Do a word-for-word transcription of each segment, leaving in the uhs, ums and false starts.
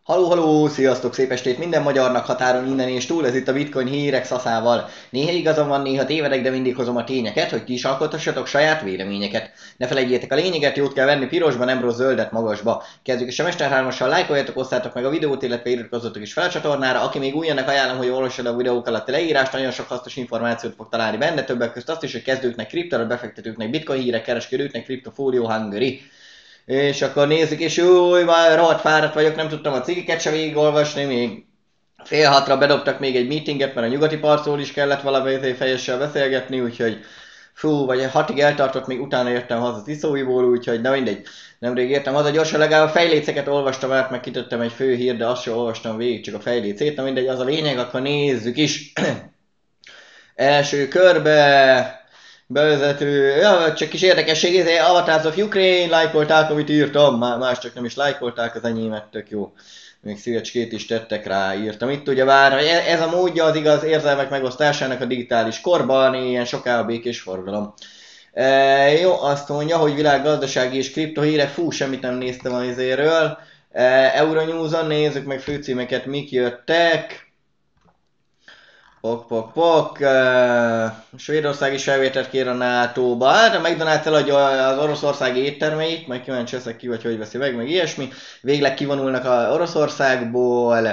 Haló, haló, sziasztok, szép estét minden magyarnak határon innen és túl, ez itt a Bitcoin hírek szaszával. Néha igazam van, néha tévedek, de mindig hozom a tényeket, hogy ti is alkotassatok saját véleményeket. Ne felejtjétek a lényeget, jót kell venni pirosba, nem rossz zöldet magasba. Kezdjük is a Mester hármassal, lájkoljatok, osszátok meg a videót, illetve iratkozzatok is fel a csatornára. Aki még újjának ajánlom, hogy olvassad a videók alatti leírást, nagyon sok hasznos információt fog találni benne, többek között azt is, hogy kezdőknek, kriptóra befektetőknek, bitcoin hírek, kereskedőknek, Cryptofolio Hungary. És akkor nézzük, és új, már rohadt fáradt vagyok, nem tudtam a cikkeket se végigolvasni, még fél hatra bedobtak még egy meetinget, mert a nyugati partról is kellett valami fejessel beszélgetni, úgyhogy fú, vagy hatig eltartott, még utána értem haza Tiszóiból, úgyhogy na mindegy. Nemrég értem haza gyorsan, legalább a fejléceket olvastam át, meg kitettem egy fő hír, de azt sem olvastam végig, csak a fejlécét, na mindegy, az a lényeg, akkor nézzük is. Első körbe... Bevezető, ja, csak kis érdekesség, ez Avatars of Ukraine, lájkolták, amit írtam, más csak nem is lájkolták az enyémet, tök jó. Még szívecskét is tettek rá, írtam. Itt ugye vár, ez a módja az igaz érzelmek megosztásának a digitális korban, ilyen soká a békés forgalom. E, jó, azt mondja, hogy világgazdasági és kriptohírek, fú, semmit nem néztem az izéről. E, Euronews-on nézzük meg főcímeket, mik jöttek. Pok, pok, pok. Uh, Svédország is felvételt kér a nátóba. Hát a McDonald's eladja az oroszországi éttermeit, majd kíváncsi leszek ki, vagy hogy veszi meg, meg ilyesmi. Végleg kivonulnak a Oroszországból.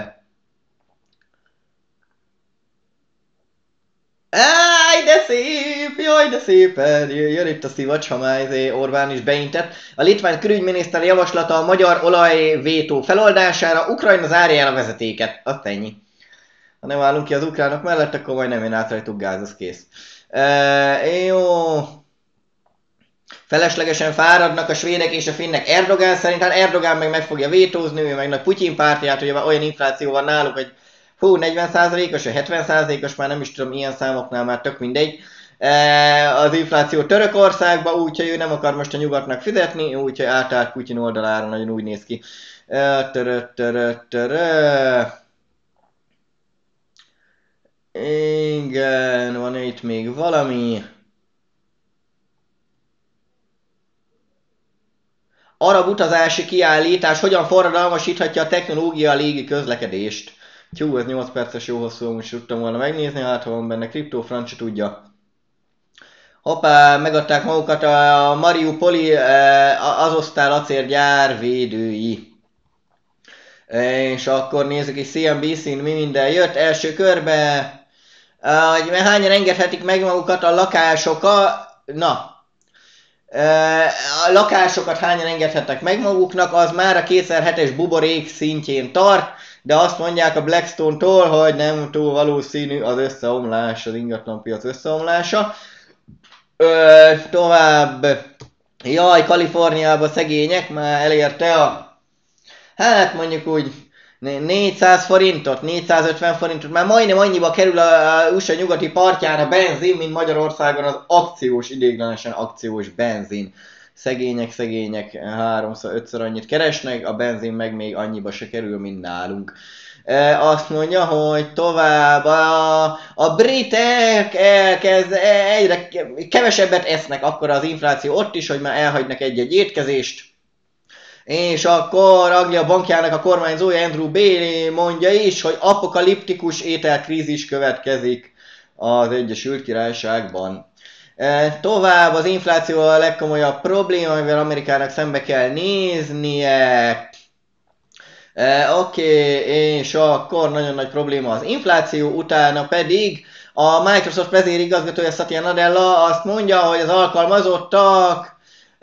Áj, de szép! Jaj, de szépen! Jön itt a szivacs, ha már Orbán is beintett. A litván külügyminiszter javaslata a magyar olajvétó feloldására, Ukrajna zárja el a vezetéket. Azt ennyi. Ha nem állunk ki az ukránok mellett, akkor majd nem jön át rajtuk gáz, az kész. E, jó. Feleslegesen fáradnak a svédek és a finnek Erdogán szerint, hát Erdogán meg meg fogja vétózni, ő meg nagy Putyin pártját, ugye olyan infláció van náluk, hogy hú, negyven százalékos, vagy hetven százalékos, már nem is tudom, ilyen számoknál már tök mindegy. E, az infláció Törökországba, úgyhogy ő nem akar most a nyugatnak fizetni, úgyhogy átállt Putyin oldalára, nagyon úgy néz ki. E, törö, törö, törö. Igen, van itt még valami. Arab utazási kiállítás hogyan forradalmasíthatja a technológia a légi közlekedést. Tyú, ez nyolc perces jó hosszú, most tudtam volna megnézni, hát ha van benne kriptó, francia tudja. Hoppá, megadták magukat a Mariupoli Azosztál acélgyár védői. És akkor nézzük is C N B C-n mi minden jött. Első körbe, hogy hányan engedhetik meg magukat a lakásokat, na, a lakásokat hányan engedhetnek meg maguknak, az már a kétezer-hetes buborék szintjén tart, de azt mondják a Blackstone-tól, hogy nem túl valószínű az összeomlás, az ingatlanpiac összeomlása. Ö, tovább, jaj, Kaliforniában szegények már elérte a, hát mondjuk úgy, négyszáz forintot, négyszázötven forintot, már majdnem annyiba kerül a U S A nyugati partján a benzin, mint Magyarországon az akciós, idéglenesen akciós benzin. Szegények, szegények, háromszor, ötször annyit keresnek, a benzin meg még annyiba se kerül, mint nálunk. E, azt mondja, hogy tovább a, a britek elkezd, egyre kevesebbet esznek, akkor az infláció ott is, hogy már elhagynak egy-egy étkezést. És akkor Anglia bankjának a kormányzója Andrew Bailey mondja is, hogy apokaliptikus ételkrízis következik az Egyesült Királyságban. E, tovább az infláció a legkomolyabb probléma, amivel Amerikának szembe kell néznie. E, Oké, okay, és akkor nagyon nagy probléma az infláció, utána pedig a Microsoft vezérigazgatója Satya Nadella azt mondja, hogy az alkalmazottak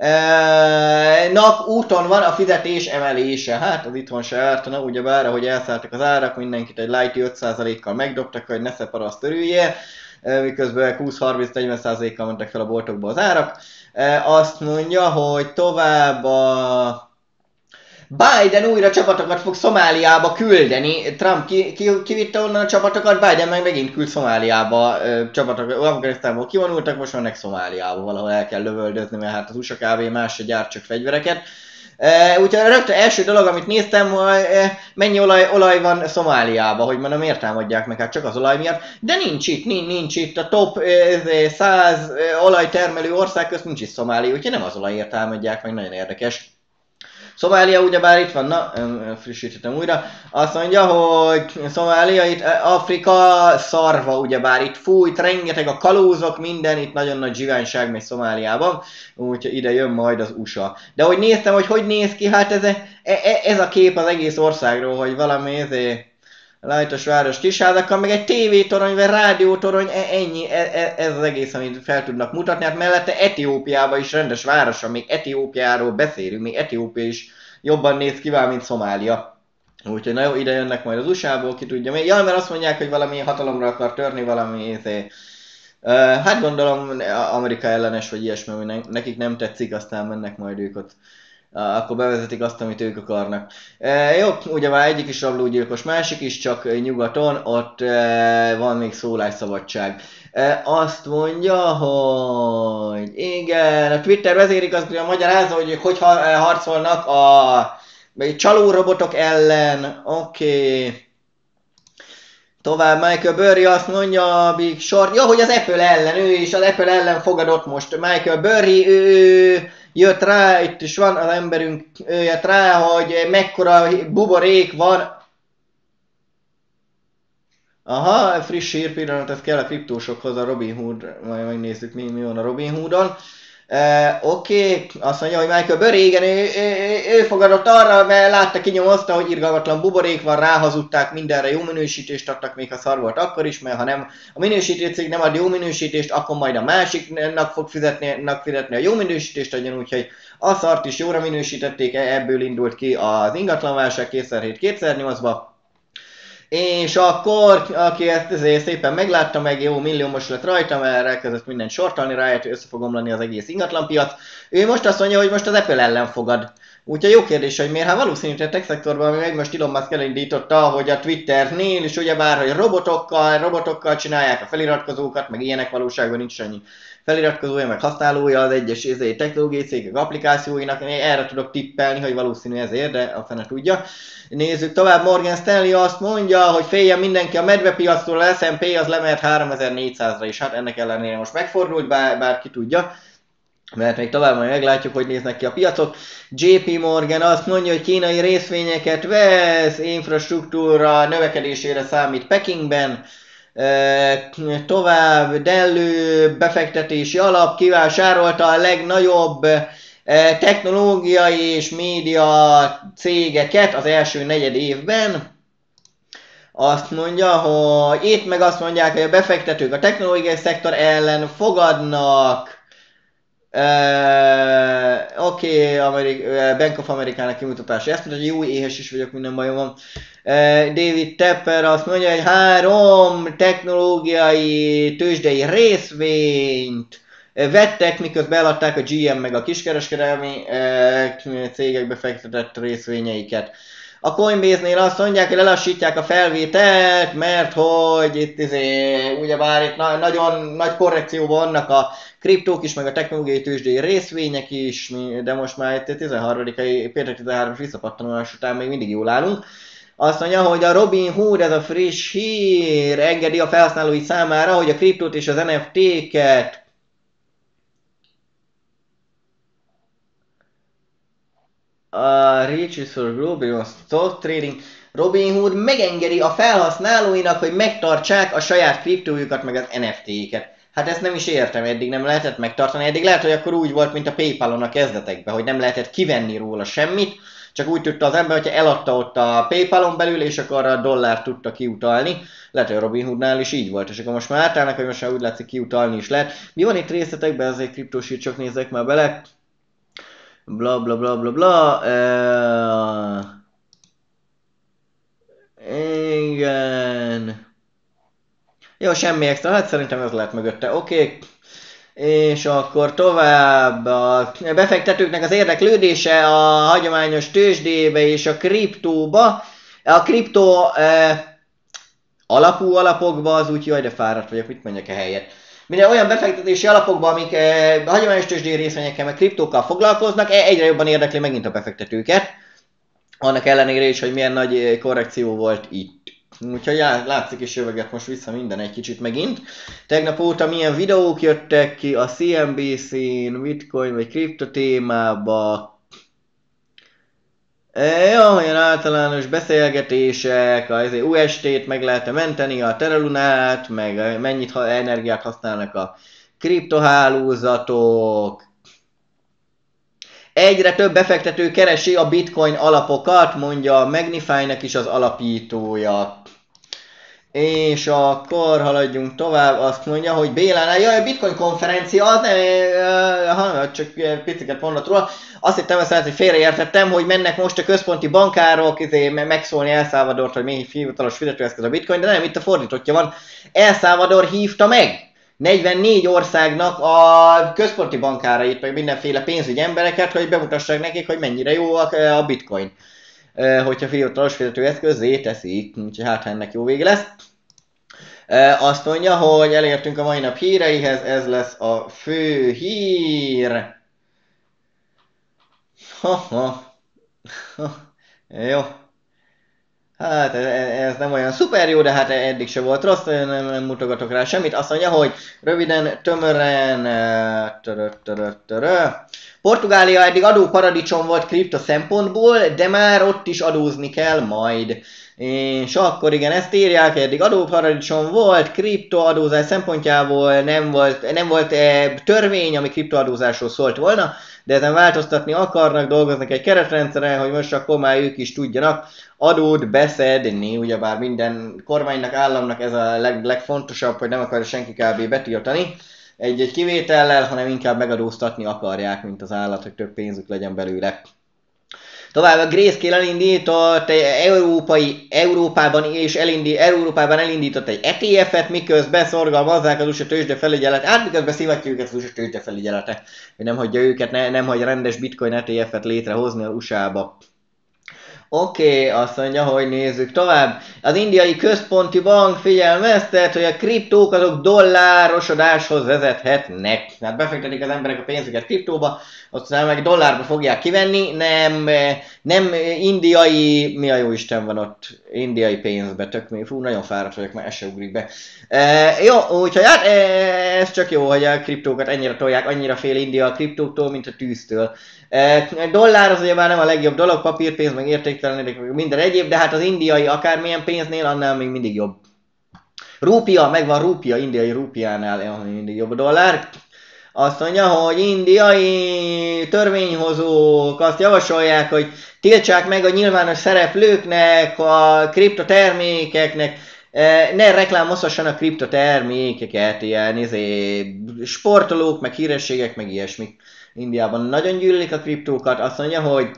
nap úton van a fizetés emelése. Hát az itthon se ártana, ugyebár, ahogy elszálltak az árak, mindenkit egy lighty öt százalékkal megdobtak, hogy ne szeparaszt örülje, miközben húsz-harminc-negyven százalékkal mentek fel a boltokba az árak. Azt mondja, hogy tovább a Biden újra csapatokat fog Szomáliába küldeni. Trump ki, ki, kivitte onnan a csapatokat, Biden meg megint küld Szomáliába csapatokat. Afganisztánból kivonultak, most mennek Szomáliába, valahol el kell lövöldözni, mert hát az U S A kb. Más se gyárt csak fegyvereket. Uh, úgyhogy rögtön első dolog, amit néztem, hogy uh, mennyi olaj, olaj van Szomáliában, hogy már miért támadják meg, hát csak az olaj miatt, de nincs itt, nincs, nincs itt, a top uh, száz uh, olajtermelő ország közt nincs itt Szomália, úgyhogy nem az olajért támadják meg, nagyon érdekes. Szomália ugyebár itt van, na, frissítettem újra, azt mondja, hogy Szomália itt, Afrika szarva ugyebár itt fújt, rengeteg a kalózok, minden, itt nagyon nagy zsiványság megy Szomáliában, úgyhogy ide jön majd az u es á. De hogy néztem, hogy hogy néz ki, hát ez, ez a kép az egész országról, hogy valami ezért Lájtos város kisházakkal, meg egy tévétorony, vagy rádiótorony, ennyi, ez az egész, amit fel tudnak mutatni. Hát mellette Etiópiában is rendes városa, még Etiópiáról beszélünk, még Etiópia is jobban néz ki, mint Szomália. Úgyhogy na jó, ide jönnek majd az u es á-ból, ki tudja még. Jaj, mert azt mondják, hogy valami hatalomra akar törni, valami ezért. Uh, hát gondolom Amerika ellenes, vagy ilyesmi, ami nekik nem tetszik, aztán mennek majd ők ott. Akkor bevezetik azt, amit ők akarnak. E, jó, ugye már egyik is rablógyilkos, másik is, csak nyugaton, ott e, van még szólásszabadság. E, azt mondja, hogy igen, a Twitter vezérigazgatója magyarázza, hogy hogy harcolnak a csaló robotok ellen, oké. Okay. Tovább Michael Burry azt mondja, Big Short, ja, hogy az Apple ellen, ő is az Apple ellen fogadott most. Michael Burry, ő jött rá, itt is van az emberünk, ő jött rá, hogy mekkora buborék van. Aha, friss hír pillanat, ez kell a kriptósokhoz, a Robinhood, majd megnézzük mi, mi van a Robinhoodon. Uh, Oké, okay. Azt mondja, hogy Michael Burry, igen, ő, ő, ő fogadott arra, mert látta, kinyomozta, hogy irgalmatlan buborék van, ráhazudták, mindenre jó minősítést adtak, még ha szar volt akkor is, mert ha nem, a minősítő cég nem ad jó minősítést, akkor majd a másiknak fog fizetni, fizetni a jó minősítést adjon, úgyhogy a szart is jóra minősítették, ebből indult ki az ingatlanválság kétezer-hét kétezer-nyolcban. És akkor, aki ezt ezért szépen meglátta, meg jó milliómos lett rajta, mert elkezdett mindent sortolni ráját, hogy össze fog omlani az egész ingatlanpiac. Ő most azt mondja, hogy most az Apple ellen fogad. Úgyhogy jó kérdés, hogy miért? Hát valószínűleg a tech szektorban, ami meg most Elon Musk elindította, hogy a Twitternél is ugyebár, hogy robotokkal, robotokkal csinálják a feliratkozókat, meg ilyenek, valóságban nincs annyi feliratkozója, meg használója az egyes ezért technológiai cégek applikációinak, én erre tudok tippelni, hogy valószínű ezért, de a fene tudja. Nézzük tovább, Morgan Stanley azt mondja, hogy féljen mindenki a medvepiactól, az es and pé az lemelt háromezer-négyszázra is, hát ennek ellenére most megfordult, bár, bár ki tudja. Mert még tovább majd meglátjuk, hogy néznek ki a piacok. jé pé Morgan azt mondja, hogy kínai részvényeket vesz, infrastruktúra növekedésére számít Pekingben. E, tovább Dellő befektetési alap kivásárolta a legnagyobb e, technológiai és média cégeket az első negyed évben. Azt mondja, hogy itt meg azt mondják, hogy a befektetők a technológiai szektor ellen fogadnak. Uh, Oké, okay, uh, Bank of America-nak kimutatása. Ezt mondja, hogy jó, éhes is vagyok, minden bajom van. Uh, David Tepper azt mondja, hogy három technológiai tőzsdei részvényt vettek, miközben eladták a gé em meg a kiskereskedelmi uh, cégekbe fektetett részvényeiket. A Coinbase-nél azt mondják, hogy lelassítják a felvételt, mert hogy itt izé, ugyebár itt na- nagyon nagy korrekcióban vannak a kriptók is, meg a technológiai tőzsdei részvények is, de most már itt tizenharmadikai péntek tizenharmadik visszapattanulás után még mindig jól állunk. Azt mondja, hogy a Robinhood, ez a friss hír, engedi a felhasználói számára, hogy a kriptót és az en ef té-ket a Riches for Global Stock Trading, Robinhood megengedi a felhasználóinak, hogy megtartsák a saját kriptójukat, meg az en ef té-ket. Hát ezt nem is értem, eddig nem lehetett megtartani, eddig lehet, hogy akkor úgy volt, mint a PayPal-on a kezdetekben, hogy nem lehetett kivenni róla semmit, csak úgy tudta az ember, hogyha eladta ott a PayPal-on belül, és akkor a dollárt tudta kiutalni. Lehet, hogy a Robinhoodnál is így volt, és akkor most már átállnak, hogy most már úgy látszik kiutalni is lehet. Mi van itt részletekben, azért kriptósít, csak nézzek már bele. Bla bla bla bla bla. Uh, igen. Jó, semmi extra, hát szerintem ez lehet mögötte, oké. Okay. És akkor tovább a befektetőknek az érdeklődése a hagyományos tőzsdébe és a kriptóba. A kriptó eh, alapú alapokba az úgy, jaj, de fáradt vagyok, mit mondjak a helyet. Minden olyan befektetési alapokban, amik eh, hagyományos tőzsdei részvényekkel, meg kriptókkal foglalkoznak, egyre jobban érdekli megint a befektetőket. Annak ellenére is, hogy milyen nagy korrekció volt itt. Úgyhogy látszik is jöveget most vissza minden egy kicsit megint. Tegnap óta milyen videók jöttek ki a cé en bé cén, bitcoin vagy kripto témába. Jó, olyan általános beszélgetések, az u es té-t meg lehet menteni, a Terra-Lunát, meg mennyit energiát használnak a kriptohálózatok. Egyre több befektető keresi a bitcoin alapokat, mondja a Magnify-nek is az alapítója. És akkor haladjunk tovább, azt mondja, hogy Bélánál, jaj, a Bitcoin konferencia, az nem, csak piciket mondott róla, azt hittem, hogy félreértettem, hogy mennek most a központi bankárok izé, megszólni El Salvadort, hogy még hivatalos fizetőeszköz a Bitcoin, de nem, itt a fordítottja van. El Salvador hívta meg negyvennégy országnak a központi bankárait, meg mindenféle pénzügyi embereket, hogy bemutassák nekik, hogy mennyire jó a Bitcoin. Hogyha hivatalos fizetőeszközzé teszik, úgyhogy hát ennek jó vége lesz. Azt mondja, hogy elértünk a mai nap híreihez, ez lesz a fő hír. Ha, ha. Ha. Jó. Hát ez nem olyan szuper jó, de hát eddig se volt rossz, nem, nem mutogatok rá semmit. Azt mondja, hogy röviden, tömören... Törö, törö, törö. Portugália eddig adóparadicsom volt kripto szempontból, de már ott is adózni kell majd. És akkor igen, ezt írják, eddig adóparadicsom volt, kriptoadózás szempontjából nem volt, nem volt e, törvény, ami kriptoadózásról szólt volna, de ezen változtatni akarnak, dolgoznak egy keretrendszeren, hogy most akkor már ők is tudjanak adót beszedni, ugyebár minden kormánynak, államnak ez a leg, legfontosabb, hogy nem akarja senki kb. Betiltani egy-egy kivétellel, hanem inkább megadóztatni akarják, mint az állat, hogy több pénzük legyen belőle. Tovább a Grayscale elindított egy európai, Európában és elindít, Európában elindított egy é té ef-et, miközben szorgalmazzák az u es á tőzsdefelügyelet, hát miközben szivatja őket az u es á tőzsdefelügyelete, hogy nem hagyja őket, ne, nem hagyja rendes bitcoin é té ef-et létrehozni az u es á-ba. Oké, okay, azt mondja, hogy nézzük tovább. Az indiai központi bank figyelmeztet, hogy a kriptók azok dollárosodáshoz vezethetnek. Hát befektetik az emberek a pénzüket kriptóba, aztán meg dollárba fogják kivenni, nem, nem indiai, mi a jó Isten van ott, indiai pénzbe, tök mi, fú, nagyon fáradt vagyok, már ez se ugrik be. E, jó, úgyhogy hát ez csak jó, hogy a kriptókat ennyire tolják, annyira fél India a kriptóktól, mint a tűztől. E, dollár az ugye már nem a legjobb dolog, papírpénz, meg értéktelenedik, meg minden egyéb, de hát az indiai akármilyen pénznél annál még mindig jobb. Rúpia, megvan rúpia, indiai rúpiánál mindig jobb a dollár. Azt mondja, hogy indiai törvényhozók azt javasolják, hogy tiltsák meg a nyilvános szereplőknek, a kriptotermékeknek, ne reklámozhassanak kriptotermékeket, ilyen izé, sportolók, meg hírességek, meg ilyesmik. Indiában nagyon gyűlölik a kriptókat, azt mondja, hogy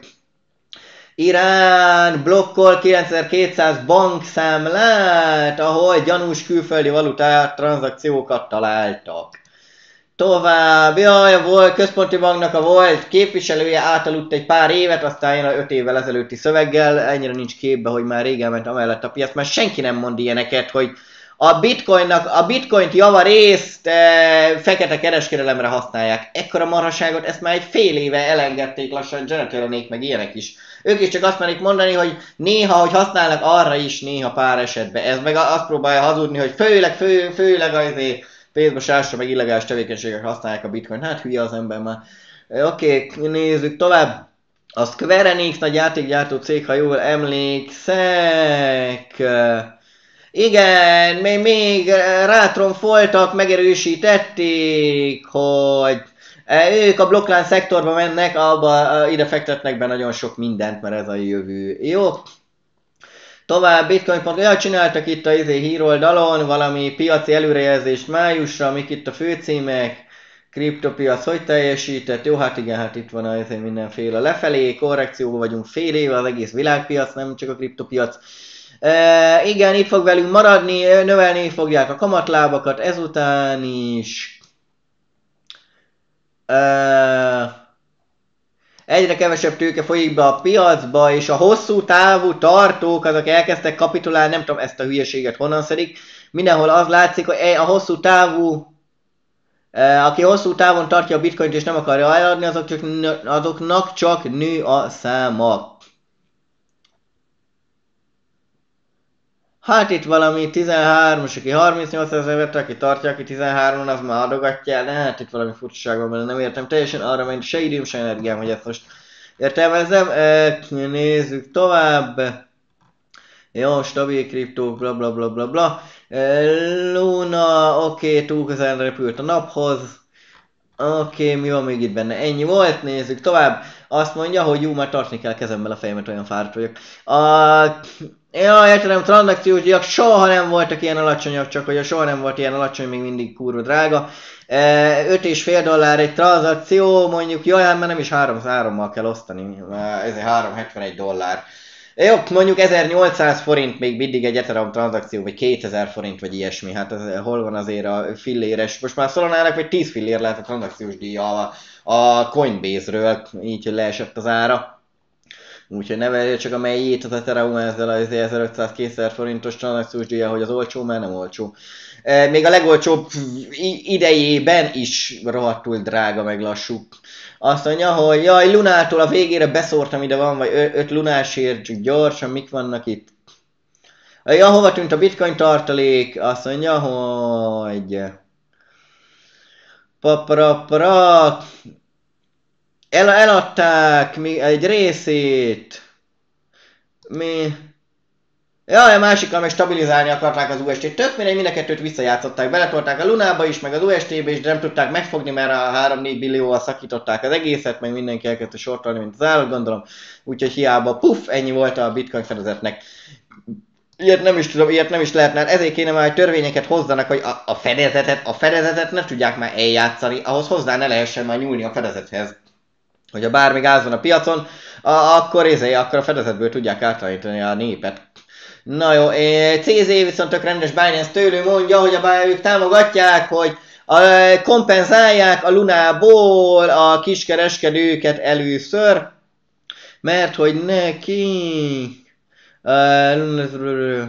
Irán blokkol kilencezer-kétszáz bankszámlát, ahol gyanús külföldi valutát, tranzakciókat találtak. Tovább, jaj, a volt, központi banknak a volt képviselője átaludt egy pár évet, aztán jön a öt évvel ezelőtti szöveggel, ennyire nincs képbe, hogy már régen ment amellett a piac, mert senki nem mond ilyeneket, hogy a bitcoinnak, a bitcoint javarészt e, fekete kereskedelemre használják. Ekkora marhaságot, ezt már egy fél éve elengedték lassan, Janet meg ilyenek is. Ők is csak azt merik mondani, hogy néha, hogy használnak arra is, néha pár esetben. Ez meg azt próbálja hazudni, hogy főleg, fő, főleg azért pénzmosásra, meg illegális tevékenységek használják a bitcoin. Hát hülye az ember már. Oké, okay, nézzük tovább. A Square Enix nagy játékgyártó cég, ha jól emlékszek. Igen, még, még rátromfoltak, megerősítették, hogy ők a blokklánc szektorba mennek, abba ide fektetnek be nagyon sok mindent, mert ez a jövő. Jó. Tovább bitcoin pont ja, csináltak itt a izé híroldalon valami piaci előrejelzést májusra, mik itt a főcímek, kriptopiac hogy teljesített, jó hát igen, hát itt van a izé mindenféle lefelé, korrekcióban vagyunk fél éve, az egész világpiac, nem csak a kriptopiac. E, igen, itt fog velünk maradni, növelni fogják a kamatlábakat ezután is. E, Egyre kevesebb tőke folyik be a piacba, és a hosszú távú tartók, azok elkezdtek kapitulálni, nem tudom ezt a hülyeséget honnan szedik. Mindenhol az látszik, hogy a hosszú távú, aki hosszú távon tartja a bitcoint és nem akarja eladni, azok csak, azoknak csak nő a száma. Hát itt valami tizenhármas, aki harmincnyolcezer vette, aki tartja, aki tizenhármon, az már adogatja, de hát itt valami furcsaság van benne, nem értem teljesen arra, mert se időm, se energiám, hogy ezt most Értelmezem? E, nézzük tovább. Jó, stabil kriptók, bla bla bla bla bla. E, Luna, oké, okay, túl közel repült a naphoz. Oké, okay, mi van még itt benne? Ennyi volt, nézzük tovább. Azt mondja, hogy jó, már tartani kell kezemmel a fejemet, olyan fáradt vagyok. A... Ja, értelem, tranzakciós díjak soha nem voltak ilyen alacsonyak, csak hogy a soha nem volt ilyen alacsony, még mindig kurva drága. öt és fél dollár egy tranzakció, mondjuk, jaj, hát már nem is hárommal kell osztani, ez három hetvenegy dollár. Jó, mondjuk ezernyolcszáz forint még mindig egy Ethereum tranzakció, vagy kétezer forint, vagy ilyesmi, hát ez, hol van azért a filléres, most már Solonának vagy tíz fillér lehet a tranzakciós díja a, a Coinbase-ről, így, hogy leesett az ára. Úgyhogy ne vegye csak a melyét az Ethereum ezzel az ezerötszáz-kétezer forintos tranzakciós díja, hogy az olcsó, mert nem olcsó. Még a legolcsóbb idejében is rohadtul drága, meg lassú. Azt mondja, hogy jaj, Lunától a végére beszórtam, ide van, vagy öt lunásért, csak gyorsan, mik vannak itt. Ja, hova tűnt a bitcoin tartalék? Azt mondja, hogy... Paparapara... El, eladták mi, egy részét. Mi... Jaj, a másikkal meg stabilizálni akarták az u es té-t. Tök mindegy, mind a kettőt visszajátszották. Beletolták a Lunába is, meg az u es té-be is, de nem tudták megfogni, mert a három-négy billióval szakították az egészet, meg mindenki elkezdte sortolni, mint az állat, gondolom. Úgyhogy hiába, puff, ennyi volt a bitcoin fedezetnek. Ilyet nem is tudom, ilyet nem is lehetne. Ezért kéne már, hogy törvényeket hozzanak, hogy a, a fedezetet, a fedezetet ne tudják már eljátszani, ahhoz hozzá ne lehessen már nyúlni a fedezethez. Hogyha bármi gáz van a piacon, a, akkor, ezé, akkor a fedezetből tudják átalakítani a népet. Na jó, cé zé viszont tök rendes Binance tőlő mondja, hogy a ők támogatják, hogy a, kompenzálják a Lunából a kiskereskedőket először, mert hogy neki... Uh,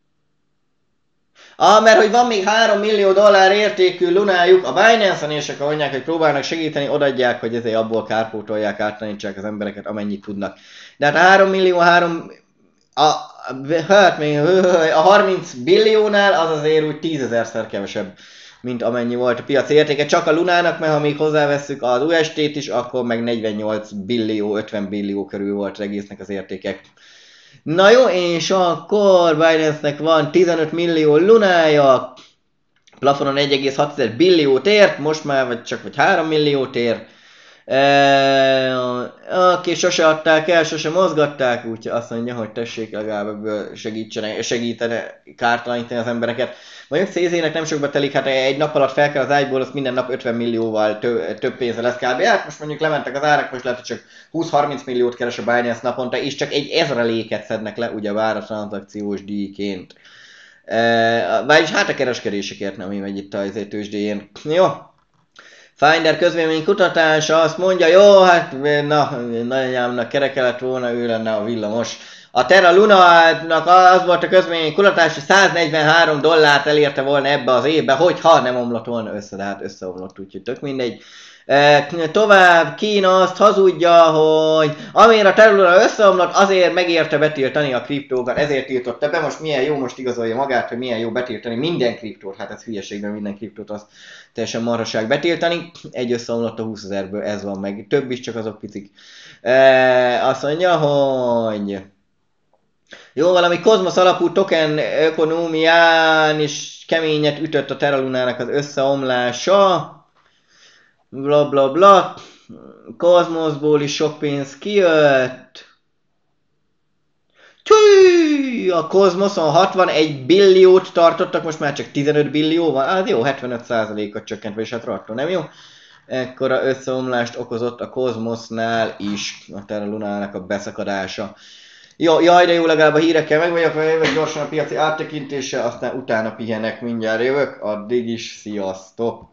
Ah, mert hogy van még három millió dollár értékű lunájuk a Binance-en, és akkor mondják, hogy próbálnak segíteni, odaadják, hogy ezért abból kárpótolják, átlanítsák az embereket, amennyit tudnak. De hát a három millió, három... A, hát még a harminc billiónál az azért úgy tízezerszer kevesebb, mint amennyi volt a piaci értéke. Csak a Lunának, mert ha még hozzávesszük az u es té-t is, akkor meg negyvennyolc billió, ötven billió körül volt az egésznek az értékek. Na jó, és akkor Binance-nek van tizenöt millió lunája, plafonon egy egész hat billiót ért, most már vagy csak vagy három milliót ér. E, aki sose adták el, sose mozgatták, úgyhogy azt mondja, hogy tessék legalább ebből segítene, segítene kártalanítani az embereket. Mondjuk cé zé-nek nem sokba telik, hát egy nap alatt fel kell az ágyból, az minden nap ötven millióval tö, több pénze lesz kb. Hát most mondjuk lementek az árak, most lehet, hogy csak húsz-harminc milliót keres a Binance naponta, és csak egy ezreléket szednek le, ugye vár a tranzakciós díjként. E, vagyis hát a kereskedésekért nem, ami megy itt a tőzsdéjén. Jó. Finder közvélemény kutatása azt mondja, jó, hát na, nagyanyámnak kereke lett volna, ő lenne a villamos. A Terra Luna-nak az volt a közvélemény kutatás, hogy száznegyvenhárom dollárt elérte volna ebbe az évbe, hogyha nem omlott volna össze, de hát összeomlott, úgyhogy tök mindegy. E, tovább Kína azt hazudja, hogy amire a Terra Luna összeomlott, azért megérte betiltani a kriptókat, ezért tiltotta be, most milyen jó, most igazolja magát, hogy milyen jó betiltani minden kriptót, hát ez hülyeségben minden kriptót azt teljesen marhaság betiltani. Egy összeomlott a húszezerből, ez van meg. Több is, csak azok picik. E, azt mondja, hogy... Jó, valami kozmosz alapú token ökonómián is keményet ütött a Terra Lunának az összeomlása. Bla bla bla. Kozmoszból is sok pénz kijött. Tűj! A kozmoszon hatvanegy billiót tartottak, most már csak tizenöt billió van. Hát jó, hetvenöt százalékot csökkent, és hát rohadtul nem jó. Ekkora összeomlást okozott a kozmosznál is a Terra Lunának a beszakadása. Jó, jaj, de jó, legalább a hírekkel meg vagyok, mert jövök gyorsan a piaci áttekintéssel, aztán utána pihenek, mindjárt jövök, addig is, sziasztok!